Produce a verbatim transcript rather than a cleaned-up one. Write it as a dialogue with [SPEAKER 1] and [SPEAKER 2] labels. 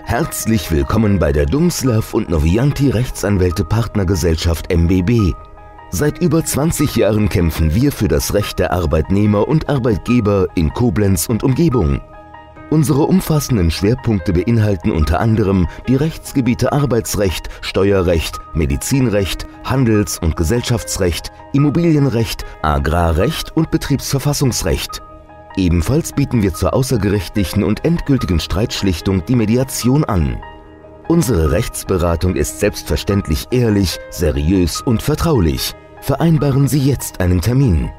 [SPEAKER 1] Herzlich willkommen bei der Dumslav und Novianti Rechtsanwälte Partnergesellschaft M B B. Seit über zwanzig Jahren kämpfen wir für das Recht der Arbeitnehmer und Arbeitgeber in Koblenz und Umgebung. Unsere umfassenden Schwerpunkte beinhalten unter anderem die Rechtsgebiete Arbeitsrecht, Steuerrecht, Medizinrecht, Handels- und Gesellschaftsrecht, Immobilienrecht, Agrarrecht und Betriebsverfassungsrecht. Ebenfalls bieten wir zur außergerichtlichen und endgültigen Streitschlichtung die Mediation an. Unsere Rechtsberatung ist selbstverständlich ehrlich, seriös und vertraulich. Vereinbaren Sie jetzt einen Termin.